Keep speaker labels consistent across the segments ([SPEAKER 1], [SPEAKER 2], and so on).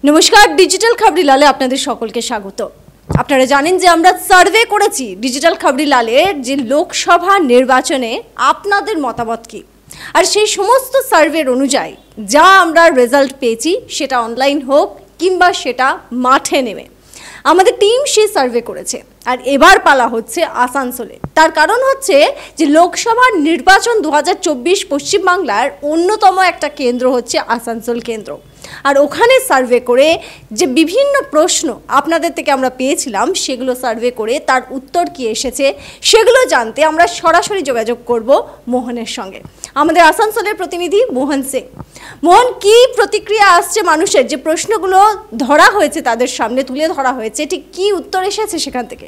[SPEAKER 1] নমস্কার, ডিজিটাল খবরিলালে আপনাদের সকলকে স্বাগত। আপনারা জানেন যে আমরা সার্ভে করেছি ডিজিটাল খবরিলালের যে লোকসভা নির্বাচনে আপনাদের মতামত কি, আর সেই সমস্ত সার্ভের অনুযায়ী যা আমরা রেজাল্ট পেয়েছি, সেটা অনলাইন হোক কিংবা সেটা মাঠে নেমে আমাদের টিম সেই সার্ভে করেছে। আর এবার পালা হচ্ছে আসানসোলে। তার কারণ হচ্ছে যে লোকসভা নির্বাচন 2024 পশ্চিমবাংলার অন্যতম একটা কেন্দ্র হচ্ছে আসানসোল কেন্দ্র। আর ওখানে সার্ভে করে যে বিভিন্ন প্রশ্ন আপনাদের থেকে আমরা পেয়েছিলাম, সেগুলো সার্ভে করে তার উত্তর কি এসেছে সেগুলো জানতে আমরা সরাসরি যোগাযোগ করব মোহনের সঙ্গে। আমাদের আসানসোলের প্রতিনিধি মোহন সিং। মোহন, কি প্রতিক্রিয়া আসছে মানুষের? যে প্রশ্নগুলো ধরা হয়েছে, তাদের সামনে তুলে ধরা হয়েছে, ঠিক কি উত্তর এসেছে সেখান থেকে?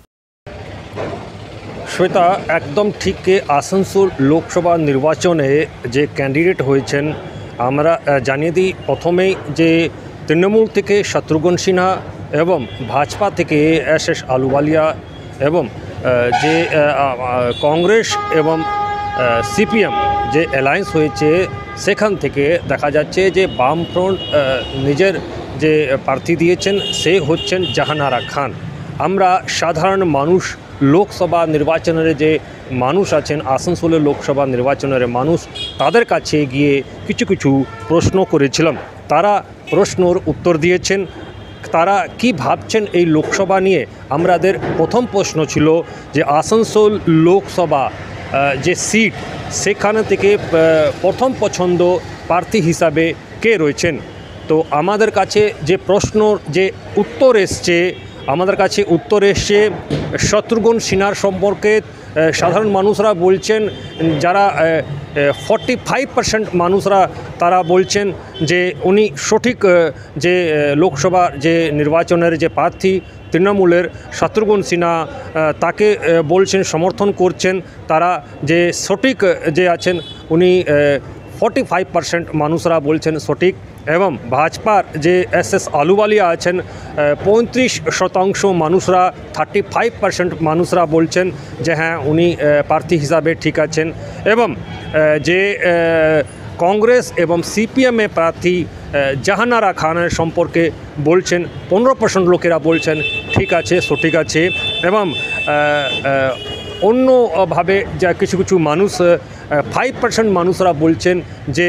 [SPEAKER 2] শ্বেতা, একদম ঠিক। আসানসোল লোকসভা নির্বাচনে যে ক্যান্ডিডেট হয়েছেন, আমরা জানিয়ে দিই প্রথমেই যে তৃণমূল থেকে শত্রুঘ্ন সিনহা এবং ভাজপা থেকে এস আলুওয়ালিয়া এবং যে কংগ্রেস এবং সিপিএম যে অ্যালায়েন্স হয়েছে, সেখান থেকে দেখা যাচ্ছে যে বামফ্রন্ট নিজের যে প্রার্থী দিয়েছেন সে হচ্ছেন জাহানারা খান। আমরা সাধারণ মানুষ, লোকসভা নির্বাচনের যে মানুষ আছেন, আসানসোলের লোকসভা নির্বাচনের মানুষ, তাদের কাছে গিয়ে কিছু কিছু প্রশ্ন করেছিলাম। তারা প্রশ্নর উত্তর দিয়েছেন। তারা কি ভাবছেন এই লোকসভা নিয়ে। আমাদের প্রথম প্রশ্ন ছিল যে আসানসোল লোকসভা যে সিট, সেখানে থেকে প্রথম পছন্দ প্রার্থী হিসাবে কে রয়েছেন। তো আমাদের কাছে যে প্রশ্নর যে উত্তর এসছে, আমাদের কাছে উত্তর এসছে শত্রুঘ্ন সিনহার সম্পর্কে। সাধারণ মানুষরা বলছেন, যারা 45% মানুষরা তারা বলছেন যে উনি সঠিক যে লোকসভা যে নির্বাচনের যে প্রার্থী তৃণমূলের শত্রুঘ্ন সিনহা, তাকে বলছেন সমর্থন করছেন। তারা যে সঠিক যে আছেন উনি 45% মানুষরা বলছেন সঠিক। এবং ভাজপার যে এস আলুওয়ালিয়া আছেন 35% মানুষরা, 35% মানুষরা বলছেন যে হ্যাঁ উনি প্রার্থী হিসাবে ঠিক আছেন। এবং যে কংগ্রেস এবং সিপিএমে প্রার্থী জাহানারা খানের সম্পর্কে বলছেন 15% লোকেরা বলছেন ঠিক আছে, সঠিক আছে। এবং অন্যভাবে যা কিছু কিছু মানুষ 5% মানুষরা বলছেন যে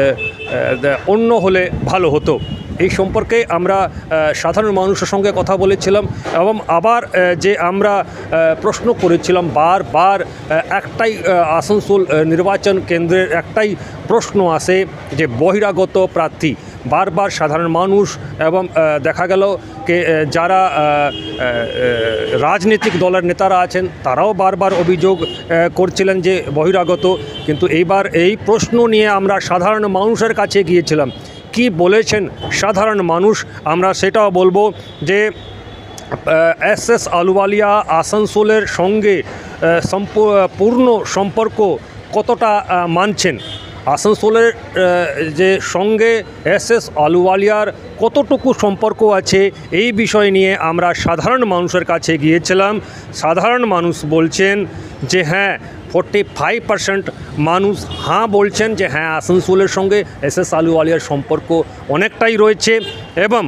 [SPEAKER 2] অন্য হলে ভালো হতো। এই সম্পর্কে আমরা সাধারণ মানুষের সঙ্গে কথা বলেছিলাম। এবং আবার যে আমরা প্রশ্ন করেছিলাম বারবার, একটাই আসানসোল নির্বাচন কেন্দ্রের একটাই প্রশ্ন আসে যে বহিরাগত প্রার্থী। বারবার সাধারণ মানুষ এবং দেখা গেল যে যারা রাজনৈতিক দলের নেতারা আছেন, তারাও বারবার অভিযোগ করছিলেন যে বহিরাগত। কিন্তু এইবার এই প্রশ্ন নিয়ে আমরা সাধারণ মানুষের কাছে গিয়েছিলাম। কি বলেছেন সাধারণ মানুষ আমরা সেটাও বলবো। যে এস আলুওয়ালিয়া আসানসোলের সঙ্গে পূর্ণ সম্পর্ক কতটা মানছেন, আসানসোলের যে সঙ্গে এস আলুওয়ালিয়ার কতটুকু সম্পর্ক আছে, এই বিষয় নিয়ে আমরা সাধারণ মানুষের কাছে গিয়েছিলাম। সাধারণ মানুষ বলছেন যে হ্যাঁ, 45% মানুষ হ্যাঁ বলছেন যে হ্যাঁ আসানসোলের সঙ্গে এস আলুওয়ালিয়ার সম্পর্ক অনেকটাই রয়েছে। এবং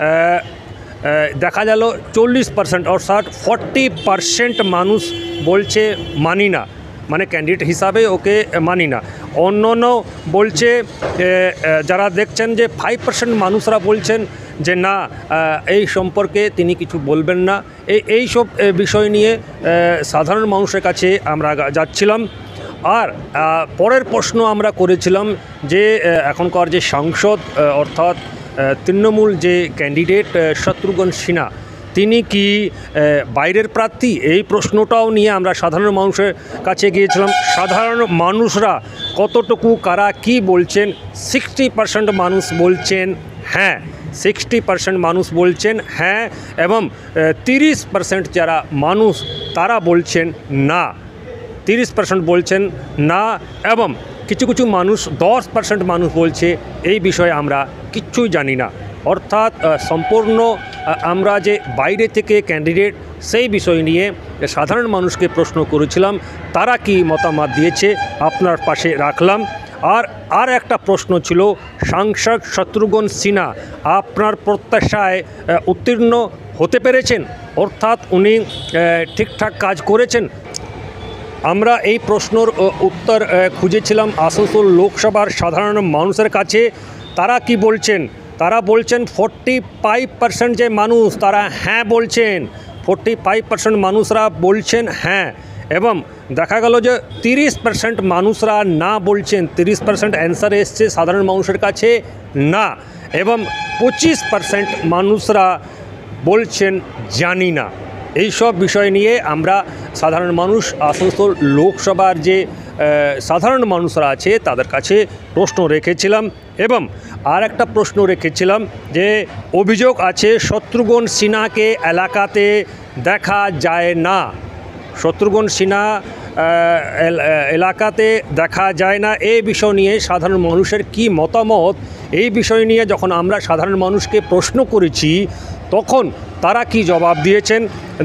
[SPEAKER 2] দেখা গেল 40% অর্থাৎ 40% মানুষ বলছে মানি না, মানে ক্যান্ডিডেট হিসাবে ওকে মানি না। অন্য বলছে, যারা দেখছেন যে 5% মানুষরা বলছেন যে না, এই সম্পর্কে তিনি কিছু বলবেন না। এই সব বিষয় নিয়ে সাধারণ মানুষের কাছে আমরা যাচ্ছিলাম। আর পরের প্রশ্ন আমরা করেছিলাম যে এখনকার যে সাংসদ অর্থাৎ তৃণমূল যে ক্যান্ডিডেট শত্রুঘ্ন সিনহা, তিনি কি বাইরের প্রার্থী, এই প্রশ্নটাও নিয়ে আমরা সাধারণ মানুষের কাছে গিয়েছিলাম। সাধারণ মানুষরা কতটুকু কারা কি বলছেন, 60% মানুষ বলছেন হ্যাঁ, 60% মানুষ বলছেন হ্যাঁ। এবং 30% যারা মানুষ তারা বলছেন না, 30% বলছেন না। এবং কিছু কিছু মানুষ 10% মানুষ বলছে এই বিষয়ে আমরা কিচ্ছুই জানি না। অর্থাৎ সম্পূর্ণ আমরা যে বাইরে থেকে ক্যান্ডিডেট, সেই বিষয় নিয়ে সাধারণ মানুষকে প্রশ্ন করেছিলাম, তারা কি মতামত দিয়েছে আপনার পাশে রাখলাম। আর একটা প্রশ্ন ছিল, সাংসদ শত্রুঘ্ন সিনহা আপনার প্রত্যাশায় উত্তীর্ণ হতে পেরেছেন, অর্থাৎ উনি ঠিকঠাক কাজ করেছেন? আমরা এই প্রশ্নের উত্তর খুঁজেছিলাম আসানসোল লোকসভার সাধারণ মানুষের কাছে। তারা কি বলছেন? তারা বলছেন 45% যে মানুষ তারা হ্যাঁ বলছেন, 45% মানুষরা বলছেন হ্যাঁ, এবং দেখা গেল যে 30% মানুষরা না বলছেন। 30% অ্যান্সার এসছে সাধারণ মানুষের কাছে না, এবং 25% মানুষরা বলছেন জানি না। এই সব বিষয় নিয়ে আমরা সাধারণ মানুষ, আসানসোল লোকসভার যে সাধারণ মানুষরা আছে তাদের কাছে প্রশ্ন রেখেছিলাম। এবং আর একটা প্রশ্ন রেখেছিলাম যে অভিযোগ আছে শত্রুঘ্ন সিনহাকে এলাকাতে দেখা যায় না, শত্রুঘ্ন সিনহা এলাকাতে দেখা যায় না। এই বিষয় নিয়ে সাধারণ মানুষের কি মতামত, এই বিষয় নিয়ে যখন আমরা সাধারণ মানুষকে প্রশ্ন করেছি তখন তারা কি জবাব দিয়েছেন।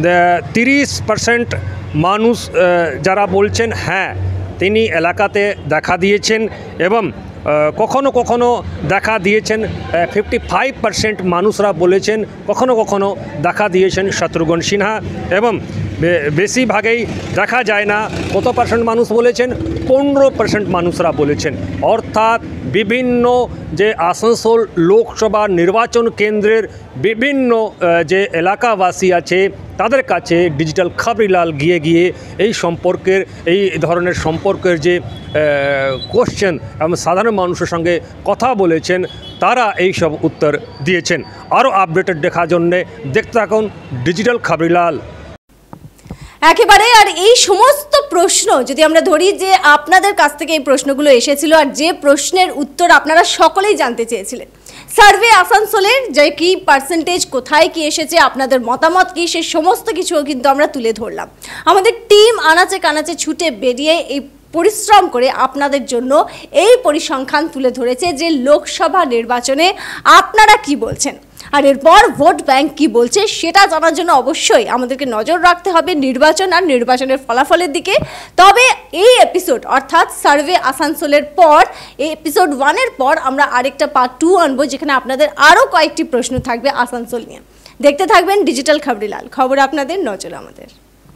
[SPEAKER 2] 30% মানুষ যারা বলছেন হ্যাঁ তিনি এলাকাতে দেখা দিয়েছেন, এবং কখনো কখনো দেখা দিয়েছেন। 55% মানুষরা বলেছেন কখনো কখনো দেখা দিয়েছেন শত্রুঘ্ন সিনহা, এবং বেশিরভাগেই দেখা যায় না। কত পার্সেন্ট মানুষ বলেছেন? 15% মানুষরা বলেছেন। অর্থাৎ বিভিন্ন যে আসানসোল লোকসভা নির্বাচন কেন্দ্রের বিভিন্ন যে এলাকাবাসী আছে তাদের কাছে ডিজিটাল খবরিলাল গিয়ে গিয়ে এই সম্পর্কের, এই ধরনের সম্পর্কের যে কোশ্চেন এবং সাধারণ মানুষের সঙ্গে কথা বলেছেন, তারা এই সব উত্তর দিয়েছেন। আরও আপডেটেড দেখার জন্যে দেখতে থাকুন ডিজিটাল খবরিলাল।
[SPEAKER 1] একেবারে। আর এই সমস্ত প্রশ্ন যদি আমরা ধরি যে আপনাদের কাছ থেকে এই প্রশ্নগুলো এসেছিল, আর যে প্রশ্নের উত্তর আপনারা সকলেই জানতে চেয়েছিলেন, সার্ভে আসানসোলের যে কি পার্সেন্টেজ, কোথায় কি এসেছে, আপনাদের মতামত কি, সেই সমস্ত কিছুও কিন্তু আমরা তুলে ধরলাম। আমাদের টিম আনাচে কানাচে ছুটে বেরিয়ে এই পরিশ্রম করে আপনাদের জন্য এই পরিসংখ্যান তুলে ধরেছে যে লোকসভা নির্বাচনে আপনারা কি বলছেন, আর এরপর ভোট ব্যাংক কি বলছে সেটা জানার জন্য অবশ্যই আমাদেরকে নজর রাখতে হবে নির্বাচন আর নির্বাচনের ফলাফলের দিকে। তবে এই এপিসোড অর্থাৎ সার্ভে আসানসোলের পর, এই এপিসোড 1-এর পর আমরা আরেকটা পার্ট 2 আনবো, যেখানে আপনাদের আরও কয়েকটি প্রশ্ন থাকবে আসানসোল নিয়ে। দেখতে থাকবেন ডিজিটাল খবরিলাল, খবর আপনাদের, নজর আমাদের।